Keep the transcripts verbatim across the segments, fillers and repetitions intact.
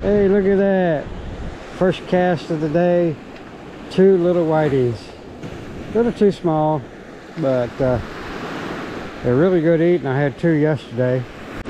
Hey, look at that. First cast of the day. Two little whitings. A little too small, but uh, they're really good eating. I had two yesterday.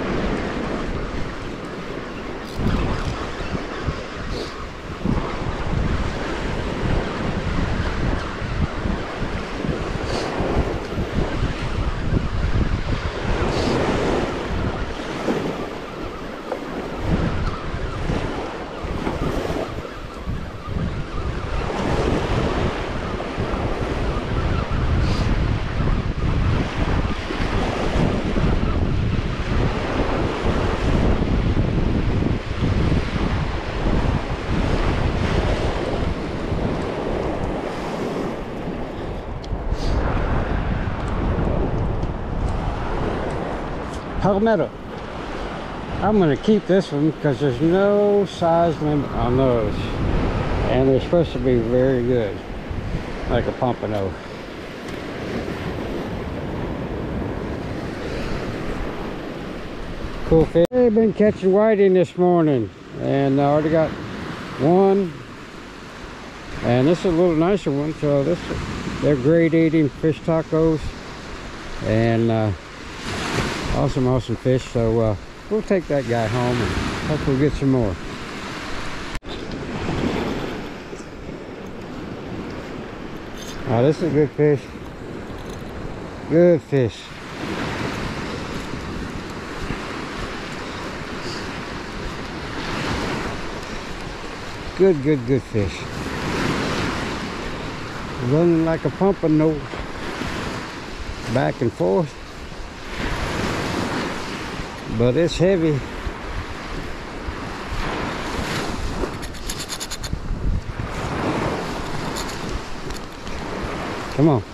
Palometa. I'm going to keep this one because there's no size limit on those, and they're supposed to be very good, like a pompano. Cool fish. I've been catching whiting this morning, and I already got one, and this is a little nicer one. So this, they're great eating fish tacos, and uh, awesome awesome fish. So uh, we'll take that guy home and hopefully get some more. Oh, this is a good fish. Good fish. Good, good, good fish. Running like a pompano, back and forth. But it's heavy. Come on.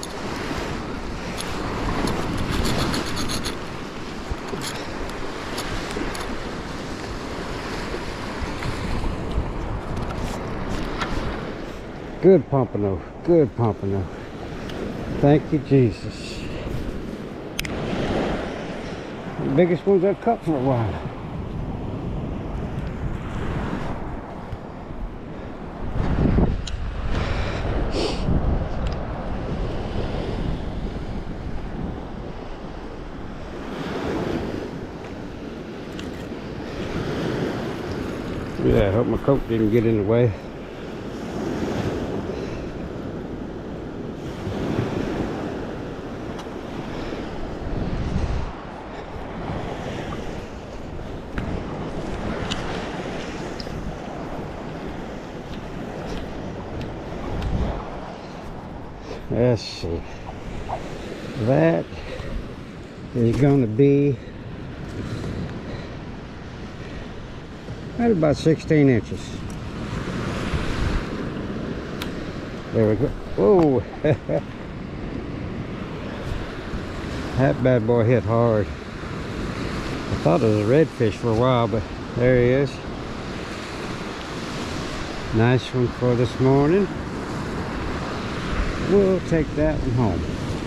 Good pompano, good pompano. Thank you, Jesus. The biggest ones I've caught for a while. Yeah, I hope my coat didn't get in the way. Let's see. That is going to be at about sixteen inches. There we go. Whoa! That bad boy hit hard. I thought it was a redfish for a while, but there he is. Nice one for this morning. We'll take that one home.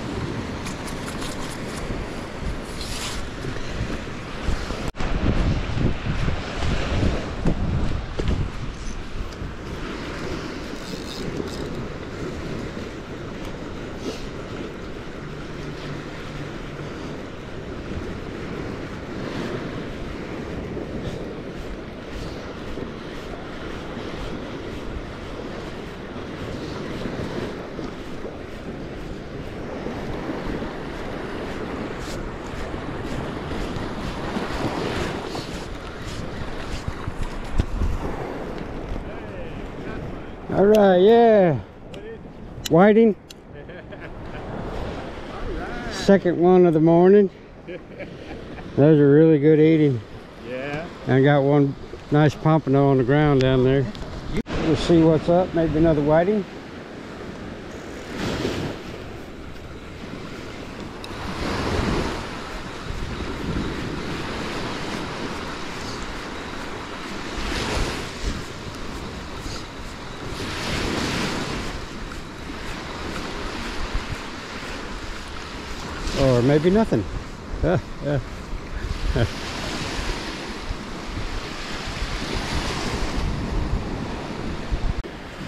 All right, yeah. Whiting. Right. Second one of the morning. Those are really good eating. Yeah. And I got one nice pompano on the ground down there. We'll see what's up. Maybe another whiting. Or maybe nothing. Uh, uh, uh.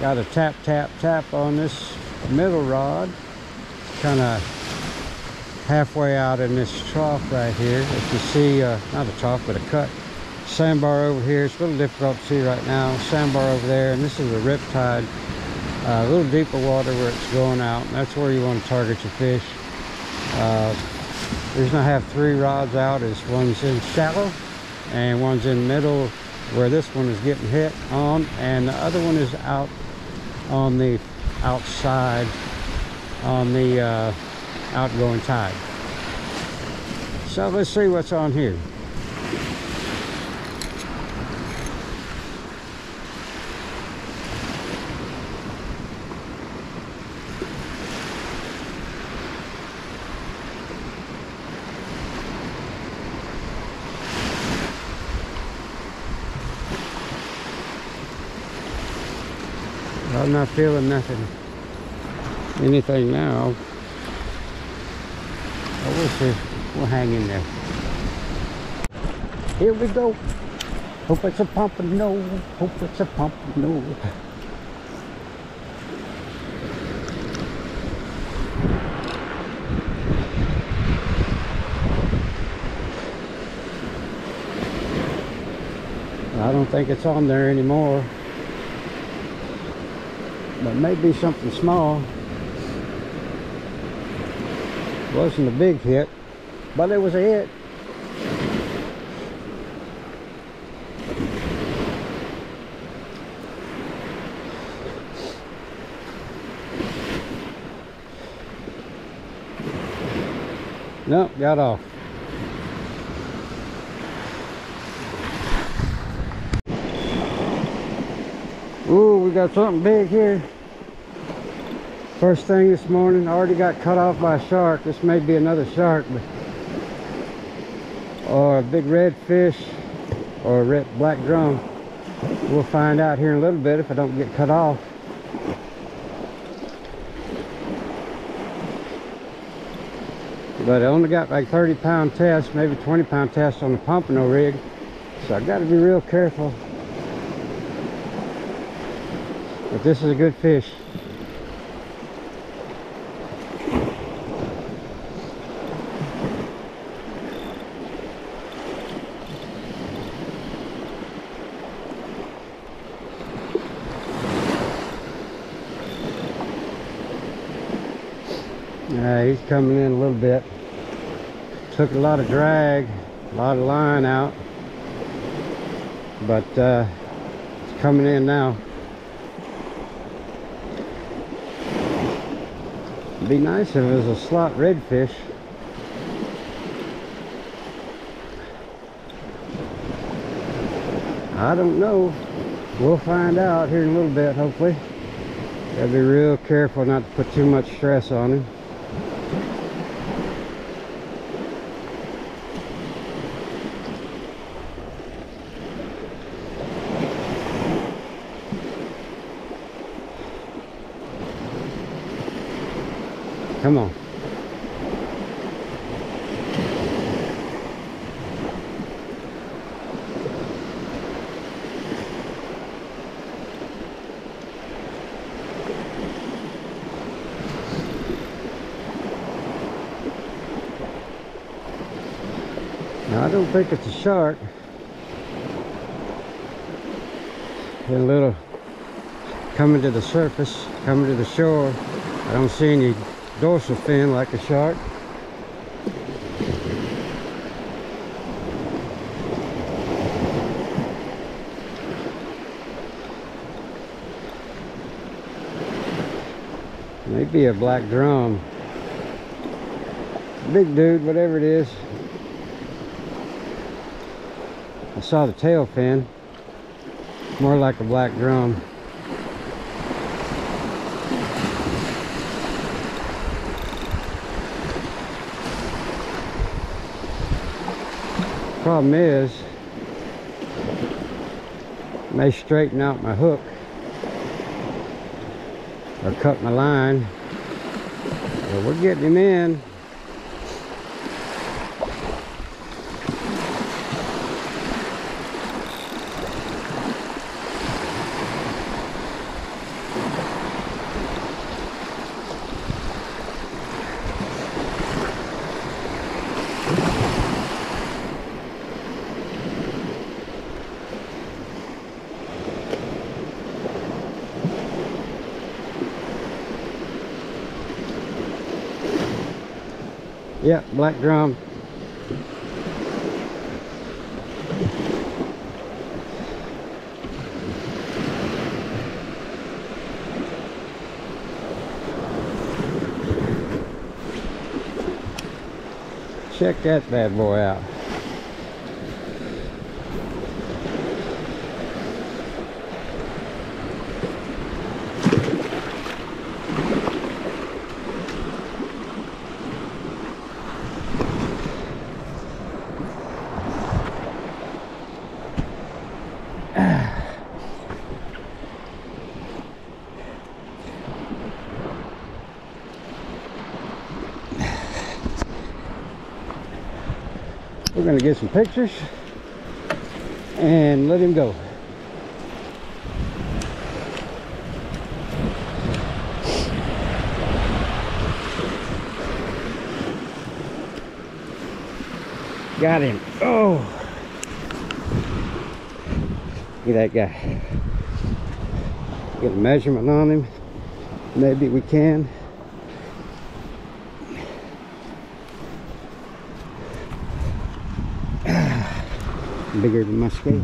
got a tap, tap, tap on this middle rod. Kind of halfway out in this trough right here. If you see, uh, not a trough, but a cut. Sandbar over here. It's a little difficult to see right now. Sandbar over there, and this is a riptide. Uh, a little deeper water where it's going out. And that's where you want to target your fish. Uh, the reason I have three rods out is one's in shallow, and one's in middle where this one is getting hit on, and the other one is out on the outside on the uh, outgoing tide. So let's see what's on here. I'm not feeling nothing, anything now. Oh, we'll see. We'll hang in there. Here we go. Hope it's a pompano. Hope it's a pompano. I don't think it's on there anymore. But maybe something small. Wasn't a big hit, but it was a hit. Nope, got off. Ooh, we got something big here. First thing this morning, I already got cut off by a shark. This may be another shark, but, or a big red fish, or a red black drum. We'll find out here in a little bit if I don't get cut off. But I only got like thirty pound test, maybe twenty pound test on the pompano rig, so I got to be real careful. But this is a good fish. Uh, he's coming in a little bit. Took a lot of drag, a lot of line out, but uh, it's coming in now. It'd be nice if it was a slot redfish. I don't know. We'll find out here in a little bit, hopefully. Gotta be real careful not to put too much stress on him. Come on. Now, I don't think it's a shark. A little coming to the surface, coming to the shore. I don't see any dorsal fin like a shark. Maybe a black drum. Big dude, whatever it is. I saw the tail fin. More like a black drum. Problem is, may straighten out my hook or cut my line. Well, we're getting him in. Yeah, black drum. Check that bad boy out. We're gonna get some pictures and let him go. Got him. Oh, look at that guy. Get a measurement on him. Maybe we can. Bigger than my scale.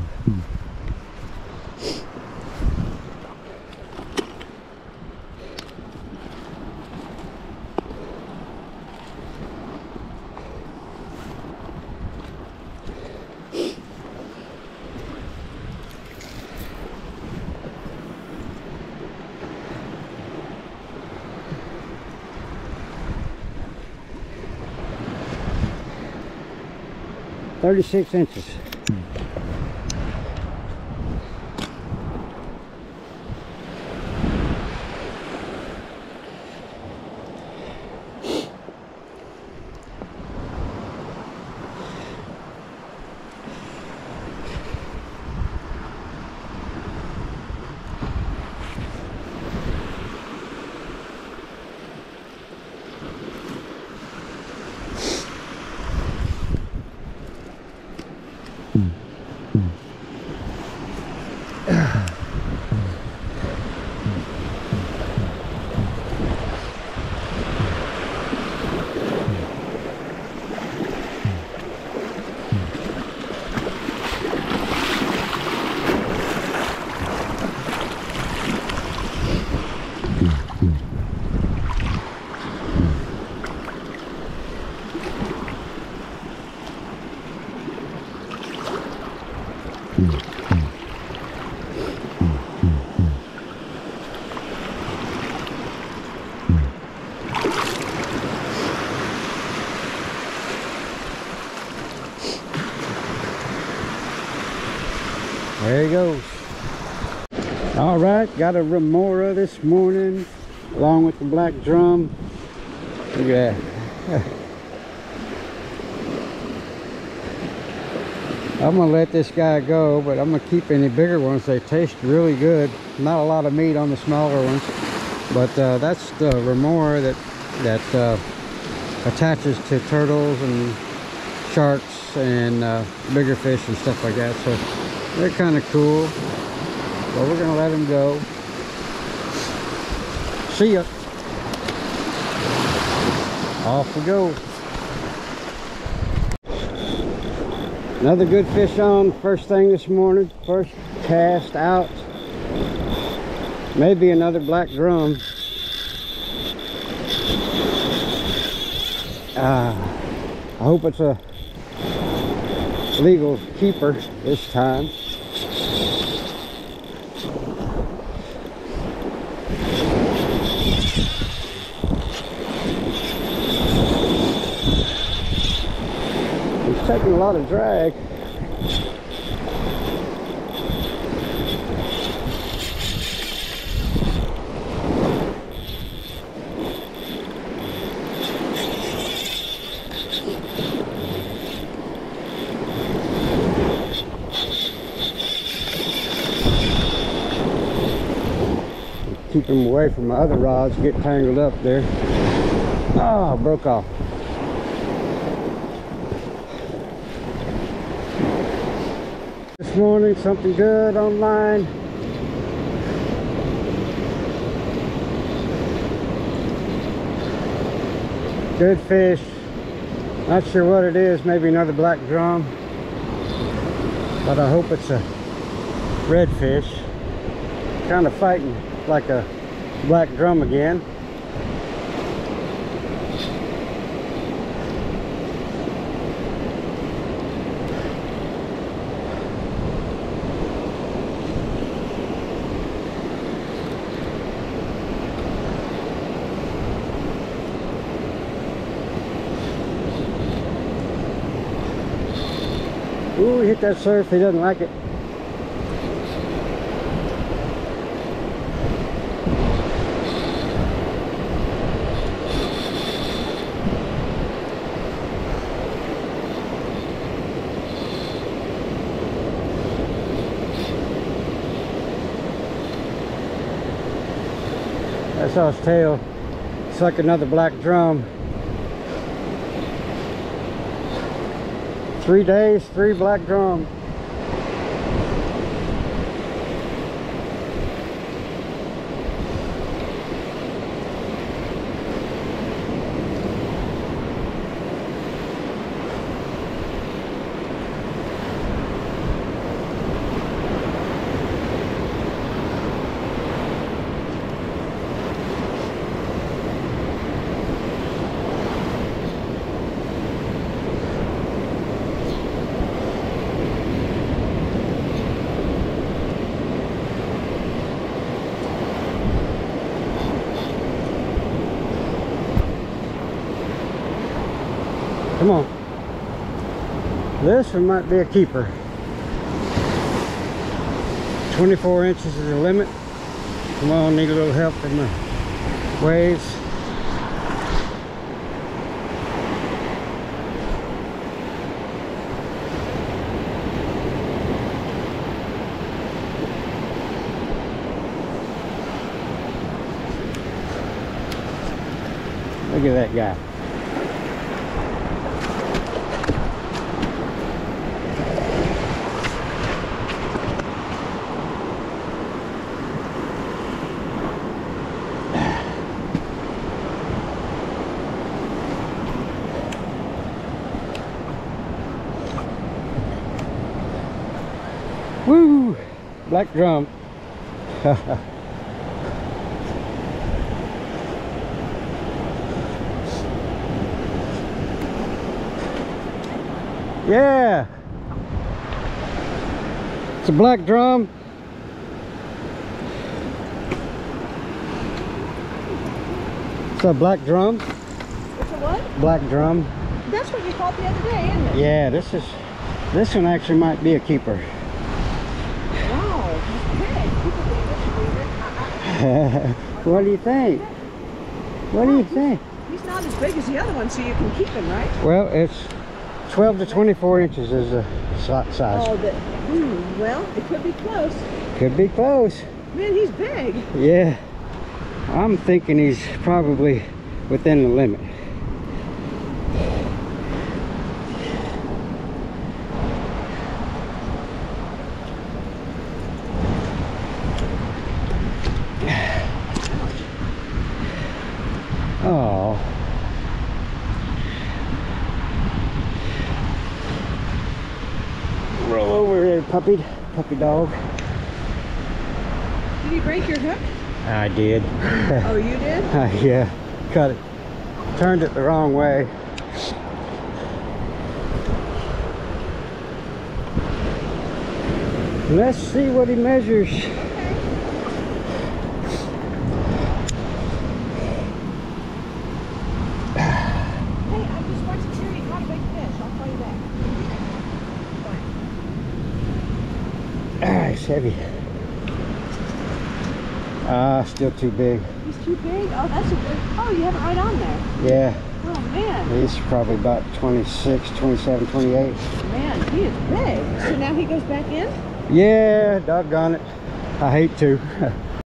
thirty-six inches. There he goes. All right, got a remora this morning along with the black drum. Look at that. I'm gonna let this guy go, but I'm gonna keep any bigger ones. They taste really good. Not a lot of meat on the smaller ones, but uh, that's the remora that that uh, attaches to turtles and sharks and uh, bigger fish and stuff like that. So they're kind of cool, but we're gonna let them go. See ya. Off we go. Another good fish on first thing this morning. First cast out. Maybe another black drum. Uh, I hope it's a legal keeper this time. He's taking a lot of drag. Keep him away from my other rods, get tangled up there. Oh, broke off. This morning, something good online. Good fish. Not sure what it is, maybe another black drum. But I hope it's a redfish. Kind of fighting like a black drum again. Ooh, he hit that surf. He doesn't like it. I saw his tail. It's like another black drum. Three days, three black drum. Come on. This one might be a keeper. twenty-four inches is the limit. Come on, need a little help from the waves. Look at that guy. Woo! Black drum. Yeah! It's a black drum. It's a black drum. It's a what? Black drum. That's what you caught the other day, isn't it? Yeah, this is this one actually might be a keeper. Wow, he's big. What do you think? What do you think? He's not as big as the other one, so you can keep him, right? Well, it's twelve to twenty-four inches is the size. Oh, the, hmm, well, it could be close. Could be close. Man, he's big. Yeah. I'm thinking he's probably within the limit. Oh. Roll over there, puppy. Puppy dog. Did he break your hook? I did. Oh, you did? uh, yeah. Cut it. Turned it the wrong way. Let's see what he measures. Heavy. Ah, uh, still too big. He's too big? Oh, that's a good. Oh, you have it right on there. Yeah. Oh, man. He's probably about twenty-six, twenty-seven, twenty-eight. Man, he is big. So now he goes back in? Yeah, doggone it. I hate to.